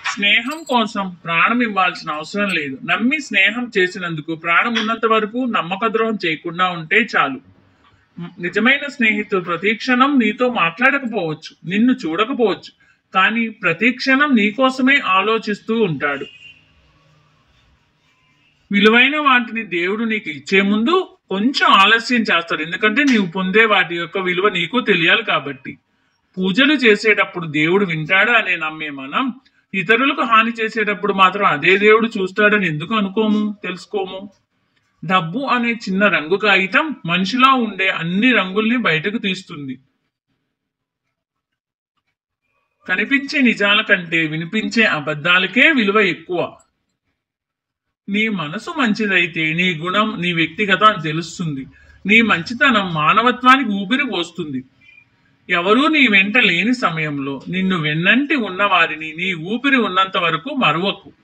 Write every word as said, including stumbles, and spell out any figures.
స్నేహం కోసం ప్రాణం ఇవ్వాల్సిన అవసరం లేదు. నమ్మి స్నేహం చేసినందుకు ప్రాణం ఉన్నంత వరకు నమ్మక ద్రోహం చేయకుండా ఉంటే చాలు. నిజమైన స్నేహితుడు ప్రతిక్షణం నీతో మాట్లాడకపోవచ్చు, నిన్ను చూడకపోవచ్చు, కానీ ప్రతిక్షణం నీకోసమే ఆలోచిస్తూ ఉంటాడు. విలువైన వాటిని దేవుడు నీకు ఇచ్చే ముందు కొంచెం ఆలస్యం చేస్తాడు, ఎందుకంటే నీవు పొందే వాటి యొక్క విలువ నీకు తెలియాలి కాబట్టి. పూజలు చేసేటప్పుడు దేవుడు వింటాడు అనే నమ్మే మనం ఇతరులకు హాని చేసేటప్పుడు మాత్రం అదే దేవుడు చూస్తాడని ఎందుకు అనుకోము, తెలుసుకోము. డబ్బు అనే చిన్న రంగు కాగితం మనిషిలో ఉండే అన్ని రంగుల్ని బయటకు తీస్తుంది. కనిపించే నిజాల కంటే వినిపించే అబద్ధాలకే విలువ ఎక్కువ. నీ మనసు మంచిదైతే నీ గుణం, నీ వ్యక్తిగతం తెలుస్తుంది. నీ మంచితనం మానవత్వానికి ఊపిరి పోస్తుంది. ఎవరూ నీ వెంట లేని సమయంలో నిన్ను వెన్నంటి ఉన్న వారిని నీ ఊపిరి ఉన్నంత వరకు మరువకు.